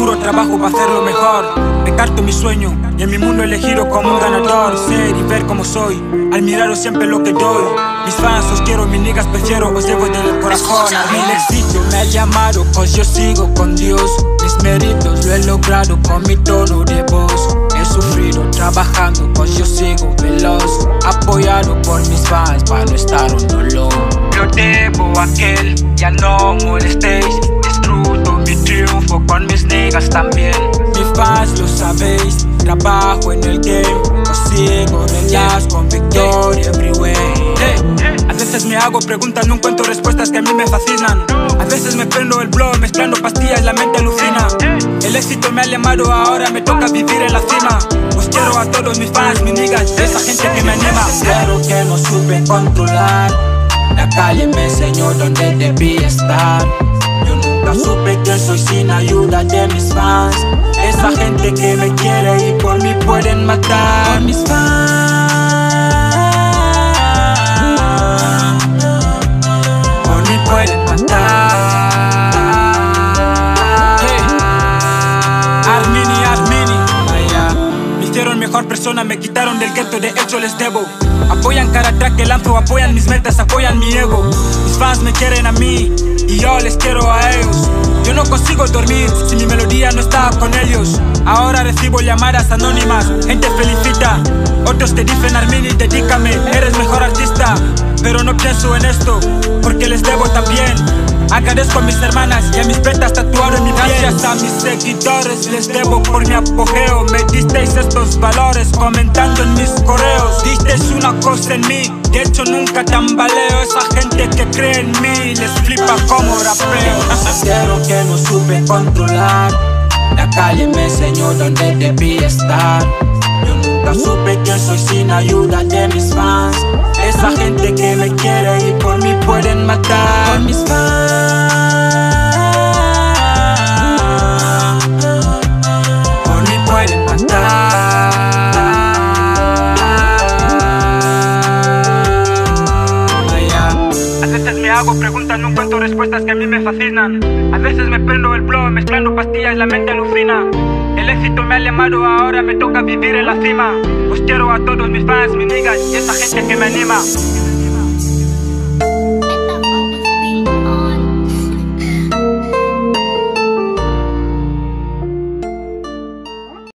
duro trabajo para hacerlo mejor. Me carto mi sueño y en mi mundo elegido como un ganador. Ser y ver como soy, al miraros siempre lo que doy. Mis fans os quiero, mis niggas prefiero, os llevo del corazón. El éxito me ha llamado, pues yo sigo con Dios. Mis méritos lo he logrado con mi tono de voz. He sufrido trabajando, pues yo sigo veloz. Apoyado por mis fans para no estar un dolor. Lo debo a aquel, ya no molestéis. Disfruto mi triunfo con mis niggas también. Mis fans lo sabéis, trabajo en el game. Consigo relax con victoria everywhere. A veces me hago preguntas, no encuentro respuestas que a mí me fascinan. A veces me prendo el blog, mezclando pastillas, la mente alucina. El éxito me ha llamado, ahora me toca vivir en la cima. Os quiero a todos mis fans, mis niggas, esa gente que me anima. Claro que no supe controlar, la calle me enseñó dónde debí estar. Yo nunca supe quién soy sin ayuda de mis fans. Esa gente que me quiere y por mí pueden matar. Por mis fans, por mí pueden matar. Armini, vaya. Me hicieron mejor persona, me quitaron del gueto, de hecho les debo. Apoyan cada track que lanzo, apoyan mis metas, apoyan mi ego. Mis fans me quieren a mí y yo les quiero a ellos. Yo no consigo dormir si mi melodía no está con ellos. Ahora recibo llamadas anónimas, gente felicita. Otros te dicen Armini, dedícame, eres mejor artista. Pero no pienso en esto, porque les debo también. Agradezco a mis hermanas y a mis betas tatuado en mi piel. Gracias a mis seguidores, les debo por mi apogeo. Me disteis estos valores comentando en mis correos. Disteis una cosa en mí, de hecho nunca tambaleo. Esa gente que cree en mí, les flipa como rapeo. Quiero que no supe controlar, la calle me enseñó dónde debí estar. Yo nunca supe quién soy sin ayuda de mis fans. Esa gente que me quiere y por mí pueden matar. Por mis fans, por mí pueden matar. A veces me hago preguntas, no encuentro respuestas que a mí me fascinan. A veces me prendo el blog, mezclando pastillas, la mente alucina. El éxito me ha llamado, ahora me toca vivir en la cima. Os quiero a todos mis fans, mis niggas y esa gente que me anima.